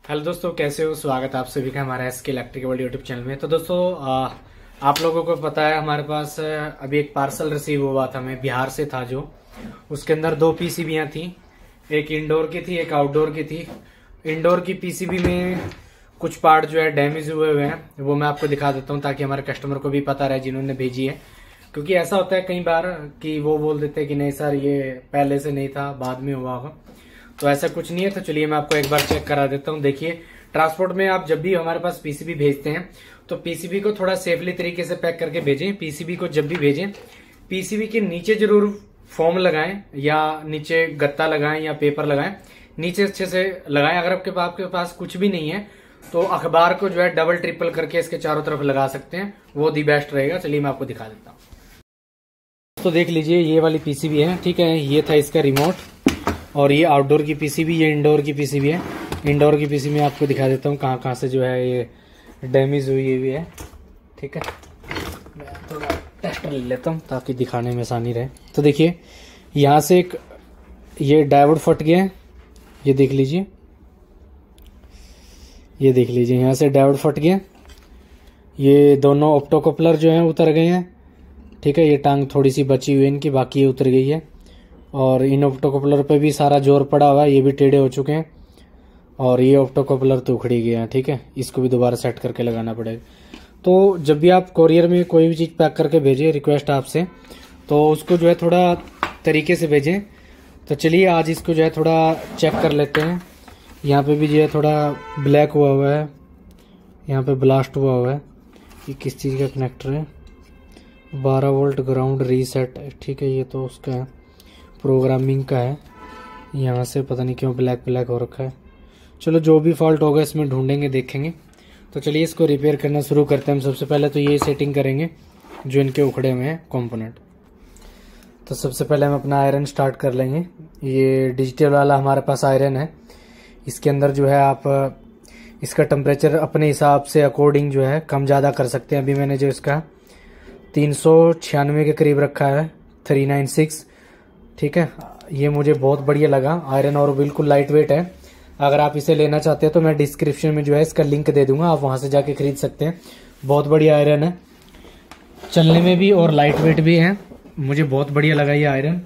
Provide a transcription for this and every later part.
Hello दोस्तों, कैसे हो। स्वागत है आप सभी का हमारे SK electric world YouTube channel में। तो दोस्तों आप लोगों को पता है हमारे पास अभी एक पार्सल रिसीव हुआ था, हमें बिहार से था, जो उसके अंदर दो पीसीबीयां थी। एक इंडोर की थी, एक आउटडोर की थी। इंडोर की पीसीबी में कुछ पार्ट जो है डैमेज हुए हैं, वो मैं आपको दिखा देता हूँ ताकि हमारे कस्टमर को भी पता रहे जिन्होंने भेजी है। क्योंकि ऐसा होता है कई बार कि वो बोल देते हैं कि नहीं सर, ये पहले से नहीं था, बाद में हुआ होगा। तो ऐसा कुछ नहीं है। तो चलिए मैं आपको एक बार चेक करा देता हूँ। देखिए, ट्रांसपोर्ट में आप जब भी हमारे पास पीसीबी भेजते हैं तो पीसीबी को थोड़ा सेफली तरीके से पैक करके भेजें। पीसीबी को जब भी भेजें, पीसीबी के नीचे जरूर फोम लगाएं या नीचे गत्ता लगाएं या पेपर लगाएं, नीचे अच्छे से लगाएं। अगर आपके पास कुछ भी नहीं है तो अखबार को जो है डबल ट्रिपल करके इसके चारों तरफ लगा सकते हैं, वो दी बेस्ट रहेगा। चलिए मैं आपको दिखा देता हूँ। तो देख लीजिए, ये वाली पीसीबी है, ठीक है। ये था इसका रिमोट, और ये आउटडोर की पीसीबी, ये इंडोर की पीसीबी है। इंडोर की पीसीबी में आपको दिखा देता हूँ कहाँ कहाँ से जो है ये डैमेज हुई हुई है, ठीक है। मैं थोड़ा टेस्टर ले लेता हूँ ताकि दिखाने में आसानी रहे। तो देखिए, यहाँ से एक ये डायोड फट गया है, ये देख लीजिए, ये देख लीजिए, यहाँ से डायोड फट गया। ये दोनों ऑप्टोकपलर जो है उतर गए हैं, ठीक है। ये टांग थोड़ी सी बची हुई है इनकी, बाकी ये उतर गई है। और इन ऑप्टोकपलर पे भी सारा जोर पड़ा हुआ है, ये भी टेढ़े हो चुके हैं। और ये ऑप्टोकपलर तो उखड़ी गए हैं, ठीक है। इसको भी दोबारा सेट करके लगाना पड़ेगा। तो जब भी आप कोरियर में कोई भी चीज़ पैक करके भेजें, रिक्वेस्ट आपसे, तो उसको जो है थोड़ा तरीके से भेजें। तो चलिए आज इसको जो है थोड़ा चेक कर लेते हैं। यहाँ पे भी जो है थोड़ा ब्लैक हुआ हुआ है, यहाँ पे ब्लास्ट हुआ हुआ है। ये किस चीज़ का कनेक्टर है? 12 वोल्ट ग्राउंड रीसेट, ठीक है। ये तो उसका है, प्रोग्रामिंग का है। यहाँ से पता नहीं क्यों ब्लैक ब्लैक हो रखा है। चलो जो भी फॉल्ट होगा इसमें ढूंढेंगे, देखेंगे। तो चलिए इसको रिपेयर करना शुरू करते हैं। हम सबसे पहले तो ये सेटिंग करेंगे जो इनके उखड़े हुए हैं कंपोनेंट। तो सबसे पहले हम अपना आयरन स्टार्ट कर लेंगे। ये डिजिटल वाला हमारे पास आयरन है। इसके अंदर जो है आप इसका टेम्परेचर अपने हिसाब से अकॉर्डिंग जो है कम ज़्यादा कर सकते हैं। अभी मैंने जो इसका 396 के करीब रखा है, 396, ठीक है। ये मुझे बहुत बढ़िया लगा आयरन, और बिल्कुल लाइट वेट है। अगर आप इसे लेना चाहते हैं तो मैं डिस्क्रिप्शन में जो है इसका लिंक दे दूंगा, आप वहां से जाके खरीद सकते हैं। बहुत बढ़िया आयरन है, चलने में भी और लाइट वेट भी है। मुझे बहुत बढ़िया लगा ये आयरन।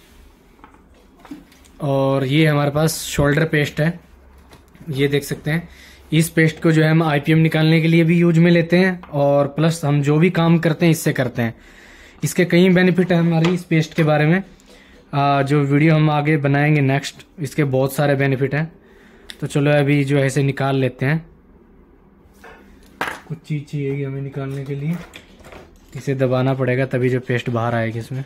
और ये हमारे पास शोल्डर पेस्ट है, ये देख सकते हैं। इस पेस्ट को जो है हम आईपीएम निकालने के लिए भी यूज में लेते हैं, और प्लस हम जो भी काम करते हैं इससे करते हैं। इसके कई बेनिफिट है हमारी इस पेस्ट के बारे में, जो वीडियो हम आगे बनाएंगे नेक्स्ट, इसके बहुत सारे बेनिफिट हैं। तो चलो अभी जो है इसे निकाल लेते हैं। कुछ चीज़ चाहिए हमें निकालने के लिए, इसे दबाना पड़ेगा तभी जो पेस्ट बाहर आएगी इसमें।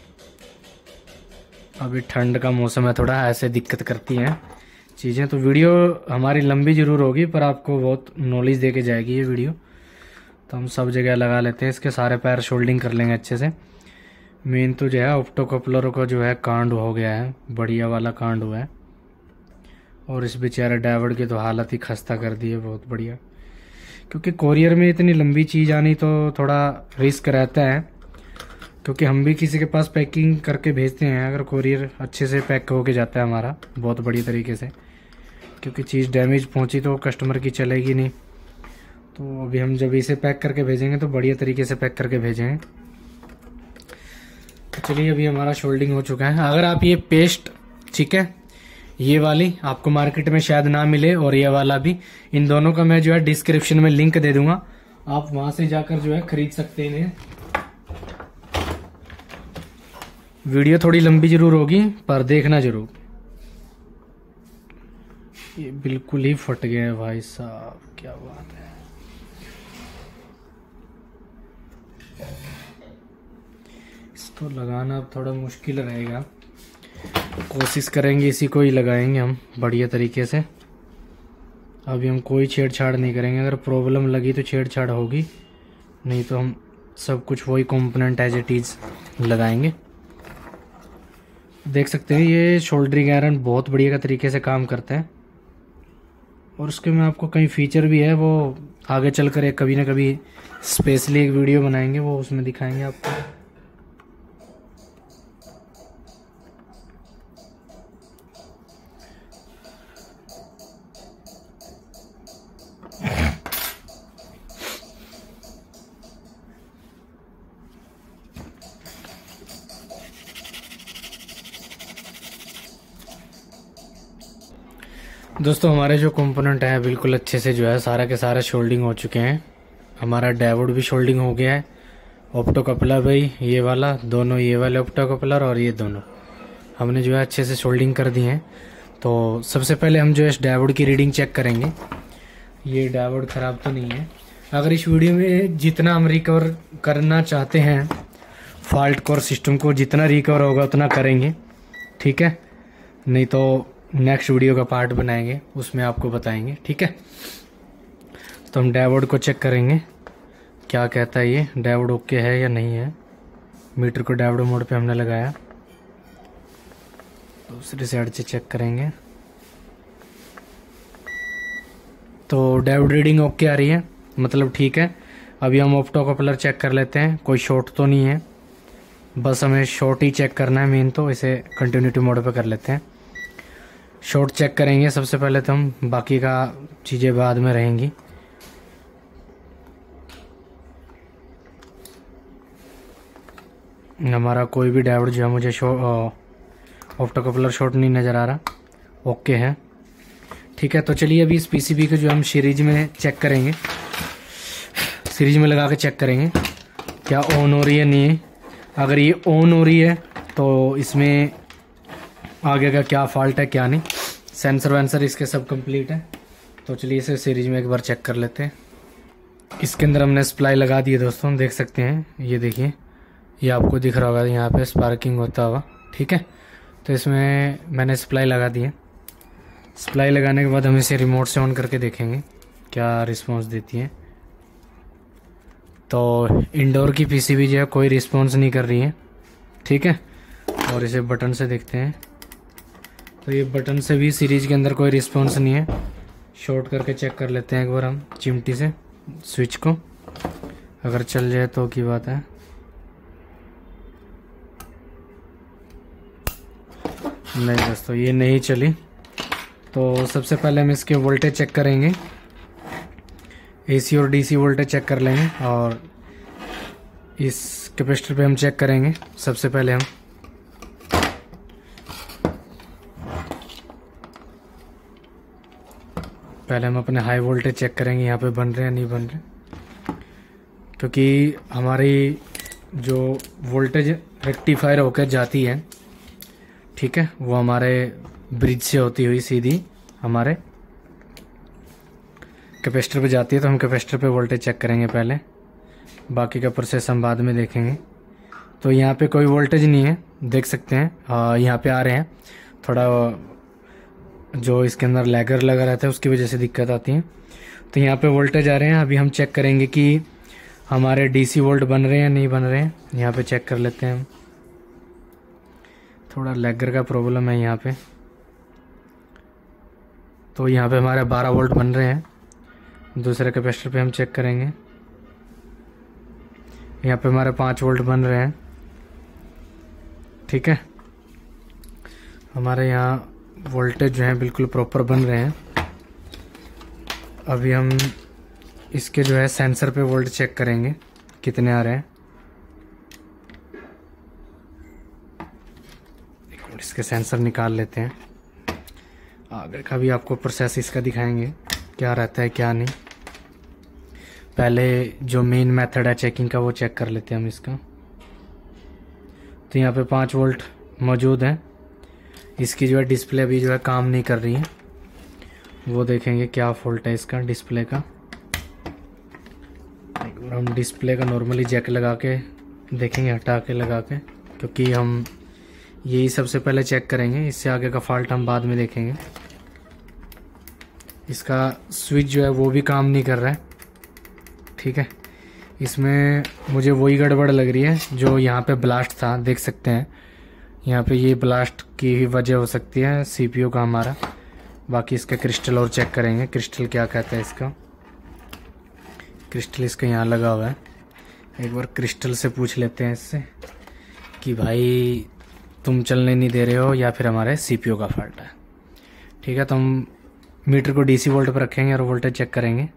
अभी ठंड का मौसम है, थोड़ा ऐसे दिक्कत करती हैं चीज़ें। तो वीडियो हमारी लंबी ज़रूर होगी पर आपको बहुत नॉलेज दे के जाएगी ये वीडियो। तो हम सब जगह लगा लेते हैं, इसके सारे पैर शोल्डिंग कर लेंगे अच्छे से। मेन तो जो है ऑप्टोकपलर का जो है कांड हो गया है, बढ़िया वाला कांड हुआ है। और इस बेचारे डायोड की तो हालत ही खस्ता कर दी है, बहुत बढ़िया। क्योंकि कोरियर में इतनी लंबी चीज़ आनी तो थोड़ा रिस्क रहता है, क्योंकि हम भी किसी के पास पैकिंग करके भेजते हैं। अगर कोरियर अच्छे से पैक होके जाता है हमारा बहुत बढ़िया तरीके से, क्योंकि चीज़ डैमेज पहुंची तो कस्टमर की चलेगी नहीं। तो अभी हम जब इसे पैक करके भेजेंगे तो बढ़िया तरीके से पैक करके भेजेंगे। तो चलिए अभी हमारा शोल्डिंग हो चुका है। अगर आप ये पेस्ट, ठीक है, ये वाली आपको मार्केट में शायद ना मिले, और ये वाला भी, इन दोनों का मैं जो है डिस्क्रिप्शन में लिंक दे दूंगा, आप वहां से जाकर जो है खरीद सकते हैं। वीडियो थोड़ी लंबी जरूर होगी पर देखना जरूर। ये बिल्कुल ही फट गया है भाई साहब, क्या बात है। इसको लगाना अब थोड़ा मुश्किल रहेगा, कोशिश करेंगे इसी को ही लगाएंगे हम बढ़िया तरीके से। अभी हम कोई छेड़छाड़ नहीं करेंगे, अगर प्रॉब्लम लगी तो छेड़छाड़ होगी, नहीं तो हम सब कुछ वही कंपोनेंट एज इट इज लगाएंगे। देख सकते हैं ये शोल्डरिंग आयरन बहुत बढ़िया का तरीके से काम करता है। और उसके में आपको कई फीचर भी है, वो आगे चलकर एक कभी ना कभी स्पेशली एक वीडियो बनाएंगे, वो उसमें दिखाएंगे आपको। दोस्तों हमारे जो कंपोनेंट है बिल्कुल अच्छे से जो है सारा के सारा शोल्डिंग हो चुके हैं। हमारा डायोड भी शोल्डिंग हो गया है। ऑप्टो कपलर भाई ये वाला, दोनों ये वाले ऑप्टो कपलर और ये दोनों हमने जो है अच्छे से शोल्डिंग कर दी है। तो सबसे पहले हम जो है इस डायोड की रीडिंग चेक करेंगे। ये डायोड ख़राब तो नहीं है। अगर इस वीडियो में जितना हम रिकवर करना चाहते हैं फॉल्ट कोर सिस्टम को, जितना रिकवर होगा उतना करेंगे, ठीक है। नहीं तो नेक्स्ट वीडियो का पार्ट बनाएंगे, उसमें आपको बताएंगे, ठीक है। तो हम डायोड को चेक करेंगे क्या कहता है ये, डायोड ओके है या नहीं है। मीटर को डायोड मोड पे हमने लगाया। दूसरी साइड से चेक करेंगे तो डायोड रीडिंग ओके आ रही है, मतलब ठीक है। अभी हम ऑप्टो कपलर चेक कर लेते हैं, कोई शॉर्ट तो नहीं है, बस हमें शॉर्ट ही चेक करना है मेन। तो इसे कंटिन्यूटी मोड पे कर लेते हैं। शॉर्ट चेक करेंगे सबसे पहले तो हम, बाकी का चीज़ें बाद में रहेंगी। हमारा कोई भी डायोड जो है मुझे ऑप्टो कपलर शॉर्ट नहीं नज़र आ रहा, ओके है, ठीक है। तो चलिए अभी इस पीसीबी को जो हम सीरीज में चेक करेंगे, सीरीज में लगा के चेक करेंगे क्या ऑन हो रही है नहीं है। अगर ये ऑन हो रही है तो इसमें आगे का क्या फॉल्ट है क्या नहीं। सेंसर वेंसर इसके सब कंप्लीट है। तो चलिए इसे सीरीज में एक बार चेक कर लेते हैं। इसके अंदर हमने सप्लाई लगा दी है दोस्तों, देख सकते हैं, ये देखिए, ये आपको दिख रहा होगा यहाँ पे स्पार्किंग होता हुआ, ठीक है। तो इसमें मैंने सप्लाई लगा दी है। सप्लाई लगाने के बाद हम इसे रिमोट से ऑन करके देखेंगे क्या रिस्पॉन्स देती है। तो इंडोर की पीसीबी जो है कोई रिस्पॉन्स नहीं कर रही है, ठीक है। और इसे बटन से देखते हैं तो ये बटन से भी सीरीज के अंदर कोई रिस्पॉन्स नहीं है। शॉर्ट करके चेक कर लेते हैं एक बार हम चिमटी से स्विच को, अगर चल जाए तो की बात है। नहीं दोस्तों ये नहीं चली। तो सबसे पहले हम इसके वोल्टेज चेक करेंगे, एसी और डीसी वोल्टेज चेक कर लेंगे और इस कैपेसिटर पे हम चेक करेंगे। सबसे पहले हम अपने हाई वोल्टेज चेक करेंगे, यहाँ पे बन रहे हैं नहीं बन रहे, क्योंकि हमारी जो वोल्टेज रेक्टिफायर होकर जाती है, ठीक है, वो हमारे ब्रिज से होती हुई सीधी हमारे कैपेसिटर पे जाती है। तो हम कैपेसिटर पे वोल्टेज चेक करेंगे पहले, बाकी का प्रोसेस हम बाद में देखेंगे। तो यहाँ पे कोई वोल्टेज नहीं है, देख सकते हैं। यहाँ पे आ रहे हैं, थोड़ा जो इसके अंदर लैगर लगा रहता है उसकी वजह से दिक्कत आती है। तो यहाँ पे वोल्टेज आ रहे हैं। अभी हम चेक करेंगे कि हमारे डीसी वोल्ट बन रहे हैं या नहीं बन रहे हैं। यहाँ पे चेक कर लेते हैं हम, थोड़ा लैगर का प्रॉब्लम है यहाँ पे। तो यहाँ पे हमारे 12 वोल्ट बन रहे हैं। दूसरे कैपेसिटर पे हम चेक करेंगे, यहाँ पे हमारे 5 वोल्ट बन रहे हैं, ठीक है। हमारे यहाँ वोल्टेज जो है बिल्कुल प्रॉपर बन रहे हैं। अभी हम इसके जो है सेंसर पे वोल्ट चेक करेंगे कितने आ रहे हैं। इसके सेंसर निकाल लेते हैं, आगे का भी आपको प्रोसेस इसका दिखाएंगे क्या रहता है क्या नहीं। पहले जो मेन मेथड है चेकिंग का वो चेक कर लेते हैं हम इसका। तो यहाँ पे 5 वोल्ट मौजूद है। इसकी जो है डिस्प्ले अभी जो है काम नहीं कर रही है, वो देखेंगे क्या फॉल्ट है इसका डिस्प्ले का। हम डिस्प्ले का नॉर्मली जैक लगा के देखेंगे, हटा के लगा के, क्योंकि हम यही सबसे पहले चेक करेंगे, इससे आगे का फॉल्ट हम बाद में देखेंगे। इसका स्विच जो है वो भी काम नहीं कर रहा है, ठीक है। इसमें मुझे वही गड़बड़ लग रही है जो यहाँ पे ब्लास्ट था, देख सकते हैं यहाँ पे, ये ब्लास्ट की ही वजह हो सकती है सीपीयू का हमारा। बाकी इसका क्रिस्टल और चेक करेंगे, क्रिस्टल क्या कहता है इसका। क्रिस्टल इसका यहाँ लगा हुआ है, एक बार क्रिस्टल से पूछ लेते हैं इससे कि भाई तुम चलने नहीं दे रहे हो या फिर हमारे सीपीयू का फॉल्ट है, ठीक है। तो हम मीटर को डीसी वोल्ट पर रखेंगे और वोल्टेज चेक करेंगे।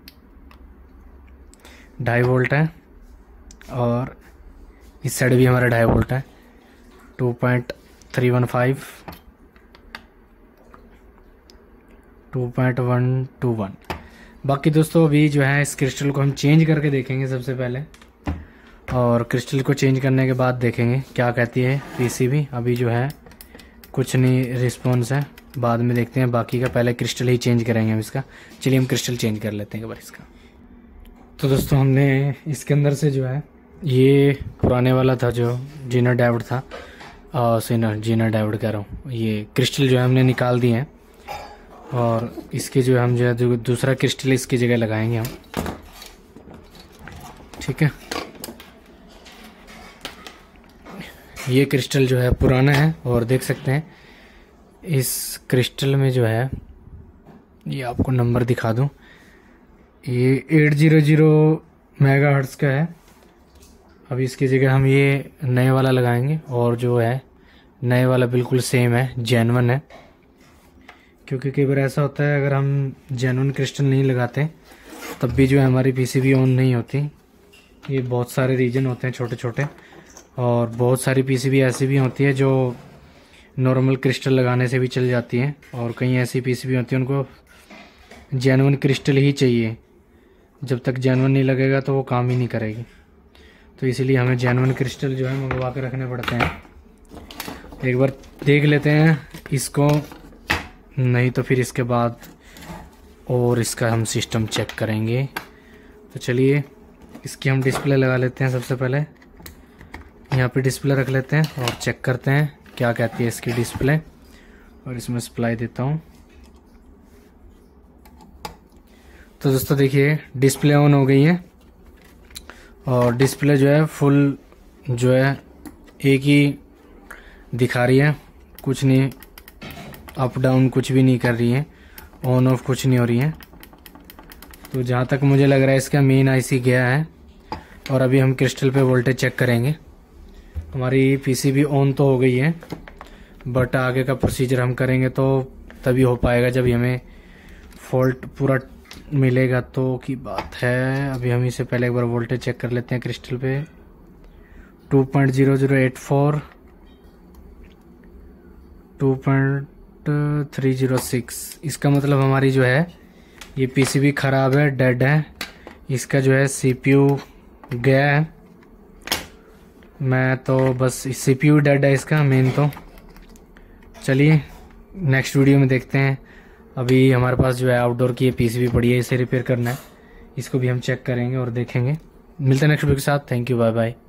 2.5 वोल्ट है और इस साइड भी हमारा 2.5 वोल्ट है, 2.315, 2.121। बाकी दोस्तों अभी जो है इस क्रिस्टल को हम चेंज करके देखेंगे सबसे पहले, और क्रिस्टल को चेंज करने के बाद देखेंगे क्या कहती है पीसीबी। अभी जो है कुछ नहीं रिस्पॉन्स है, बाद में देखते हैं बाकी का। पहले क्रिस्टल ही चेंज करेंगे हम इसका। चलिए हम क्रिस्टल चेंज कर लेते हैं एक बार इसका। तो दोस्तों हमने इसके अंदर से जो है ये पुराने वाला था जो जीना डायोड था, जीना डायोड कह रहा हूँ, ये क्रिस्टल जो है हमने निकाल दिए हैं, और इसके जो हम जो है दूसरा क्रिस्टल इसकी जगह लगाएंगे हम। ठीक है, ये क्रिस्टल जो है पुराना है, और देख सकते हैं इस क्रिस्टल में जो है, ये आपको नंबर दिखा दूं, ये 800 मेगाहर्ट्ज का है। अभी इसकी जगह हम ये नए वाला लगाएंगे, और जो है नए वाला बिल्कुल सेम है, जेन्युइन है। क्योंकि कई बार ऐसा होता है अगर हम जेन्युइन क्रिस्टल नहीं लगाते तब भी जो है हमारी पीसीबी ऑन नहीं होती। ये बहुत सारे रीजन होते हैं छोटे छोटे, और बहुत सारी पीसीबी ऐसी भी होती है जो नॉर्मल क्रिस्टल लगाने से भी चल जाती हैं, और कई ऐसी पीसीबी होती है उनको जेन्युइन क्रिस्टल ही चाहिए। जब तक जेन्युइन नहीं लगेगा तो वो काम ही नहीं करेगी। तो इसीलिए हमें जेन्युइन क्रिस्टल जो है मंगवा के रखने पड़ते हैं। एक बार देख लेते हैं इसको, नहीं तो फिर इसके बाद और इसका हम सिस्टम चेक करेंगे। तो चलिए इसकी हम डिस्प्ले लगा लेते हैं। सबसे पहले यहाँ पे डिस्प्ले रख लेते हैं और चेक करते हैं क्या कहती है इसकी डिस्प्ले, और इसमें सप्लाई देता हूँ। तो दोस्तों देखिए डिस्प्ले ऑन हो गई है, और डिस्प्ले जो है फुल जो है एक ही दिखा रही है, कुछ नहीं अप डाउन कुछ भी नहीं कर रही है, ऑन ऑफ कुछ नहीं हो रही है। तो जहाँ तक मुझे लग रहा है इसका मेन आईसी गया है, और अभी हम क्रिस्टल पे वोल्टेज चेक करेंगे। हमारी पीसीबी ऑन तो हो गई है, बट आगे का प्रोसीजर हम करेंगे तो तभी हो पाएगा जब हमें फॉल्ट पूरा मिलेगा तो की बात है। अभी हम इसे पहले एक बार वोल्टेज चेक कर लेते हैं क्रिस्टल पे। 2.0084, 2.306। इसका मतलब हमारी जो है ये पीसीबी खराब है, डेड है। इसका जो है सीपीयू गया है। मैं तो बस सीपीयू डेड है इसका मेन। तो चलिए नेक्स्ट वीडियो में देखते हैं। अभी हमारे पास जो है आउटडोर की ये पीसीबी पड़ी है, इसे रिपेयर करना है। इसको भी हम चेक करेंगे और देखेंगे। मिलते हैं नेक्स्ट वीडियो के साथ। Thank you, bye bye.